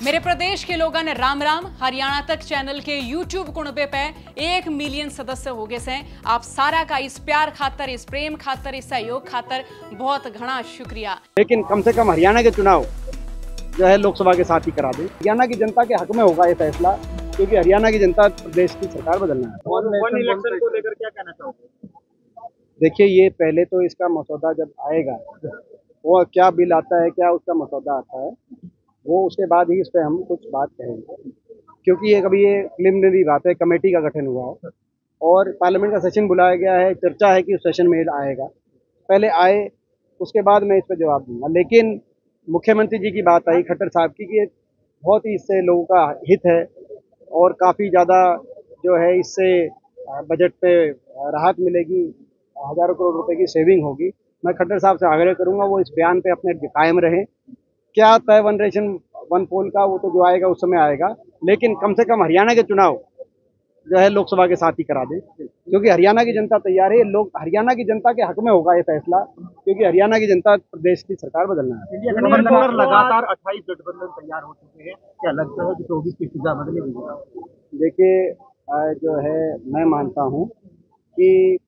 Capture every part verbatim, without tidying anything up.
मेरे प्रदेश के लोगों ने राम राम हरियाणा तक चैनल के यूट्यूब कुणबे पे एक मिलियन सदस्य हो गए हैं। आप सारा का इस प्यार खातर, इस प्रेम खातर, इस सहयोग खातर बहुत घना शुक्रिया। लेकिन कम से कम हरियाणा के चुनाव जो है लोकसभा के साथ ही करा दें। हरियाणा की जनता के हक में होगा ये फैसला, क्योंकि हरियाणा की जनता प्रदेश की सरकार बदलना है। वन इलेक्शन को लेकर क्या कहना चाहोगे? देखिए, ये पहले तो इसका मसौदा जब आएगा, वो क्या बिल आता है, क्या उसका मसौदा आता है, वो उसके बाद ही इस पर हम कुछ बात कहेंगे। क्योंकि ये कभी ये प्रिलिमिनरी बात है, कमेटी का गठन हुआ है और पार्लियामेंट का सेशन बुलाया गया है। चर्चा है कि उस सेशन में आएगा, पहले आए उसके बाद मैं इस पर जवाब दूंगा। लेकिन मुख्यमंत्री जी की बात आई, खट्टर साहब की, कि बहुत ही इससे लोगों का हित है और काफ़ी ज़्यादा जो है इससे बजट पे राहत मिलेगी, हज़ारों करोड़ रुपए की सेविंग होगी। मैं खट्टर साहब से आग्रह करूंगा वो इस बयान पे अपने कायम रहें। क्या आता है वन रेशन वन पोल का, वो तो जो आएगा उस समय आएगा, लेकिन कम से कम हरियाणा के चुनाव जो है लोकसभा के साथ ही करा दें, क्योंकि हरियाणा की जनता तैयार है। लोग हरियाणा की जनता के हक में होगा ये फैसला, क्योंकि हरियाणा की जनता प्रदेश की सरकार बदलना है। इंडिया गठबंधन पर लगातार अट्ठाईस गठबंधन तैयार हो चुके हैं, क्या लगता है कि चौबीस की फिजा बदलेगी? देखिए, जो है मैं मानता हूँ कि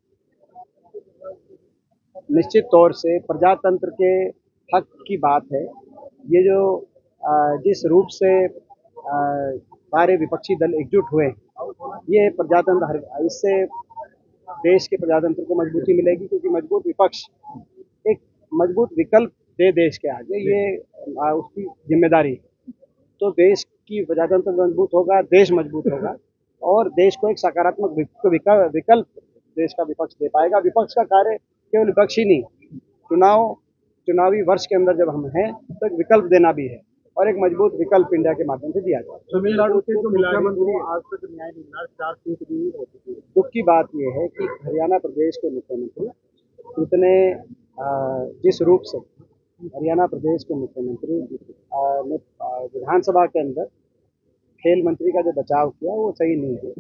निश्चित तौर से प्रजातंत्र के हक की बात है। ये जो जिस रूप से सारे विपक्षी दल एकजुट हुए, ये प्रजातंत्र, इससे देश के प्रजातंत्र को मजबूती मिलेगी, क्योंकि मजबूत विपक्ष एक मजबूत विकल्प दे देश के आगे, ये उसकी जिम्मेदारी। तो देश की प्रजातंत्र मजबूत होगा, देश मजबूत होगा और देश को एक सकारात्मक विकल्प देश का विपक्ष दे पाएगा। विपक्ष का कार्य केवल विपक्ष ही नहीं, चुनाव चुनावी वर्ष के अंदर जब हम हैं तो एक विकल्प देना भी है और एक मजबूत विकल्प इंडिया के माध्यम से दिया जाए। तमिलनाडु के जो मुख्यमंत्री आज तक न्याय नहीं मिला, चार सीट भी हो चुकी है। दुख की बात यह है कि हरियाणा प्रदेश के मुख्यमंत्री इतने जिस रूप से हरियाणा प्रदेश के मुख्यमंत्री ने विधानसभा के अंदर खेल मंत्री का जो बचाव किया वो सही नहीं है।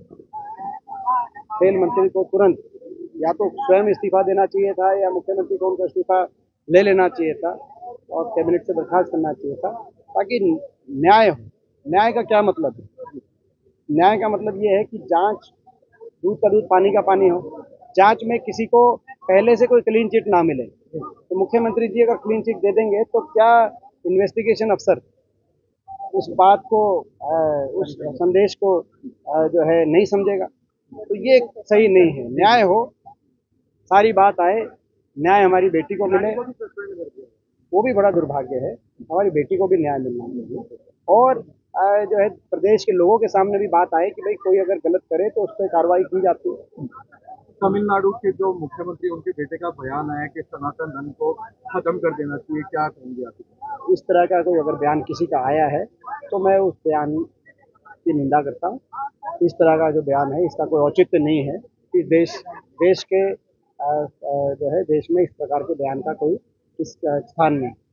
खेल मंत्री को तुरंत या तो स्वयं इस्तीफा देना चाहिए था या मुख्यमंत्री को उनका इस्तीफा ले लेना चाहिए था और कैबिनेट से बर्खास्त करना चाहिए था, ताकि न्याय हो। न्याय का क्या मतलब है? न्याय का मतलब ये है कि जांच, दूध का दूध पानी का पानी हो। जांच में किसी को पहले से कोई क्लीन चिट ना मिले, तो मुख्यमंत्री जी अगर क्लीन चिट दे देंगे तो क्या इन्वेस्टिगेशन अफसर उस बात को, उस संदेश को जो है नहीं समझेगा? तो ये सही नहीं है। न्याय हो, सारी बात आए, न्याय हमारी बेटी को मिले, वो भी बड़ा दुर्भाग्य है। हमारी बेटी को भी न्याय मिलना चाहिए और जो है प्रदेश के लोगों के सामने भी बात आए कि भाई कोई अगर गलत करे तो उस पर कार्रवाई की जाती है। तमिलनाडु के जो मुख्यमंत्री, उनके बेटे का बयान आया कि सनातन धर्म को खत्म कर देना चाहिए, क्या कहेंगे आप? इस तरह का कोई अगर बयान किसी का आया है तो मैं उस बयान की निंदा करता हूँ। इस तरह का जो बयान है इसका कोई औचित्य नहीं है। इस देश देश के जो है देश में इस प्रकार के बयान का कोई इस स्थान नहीं।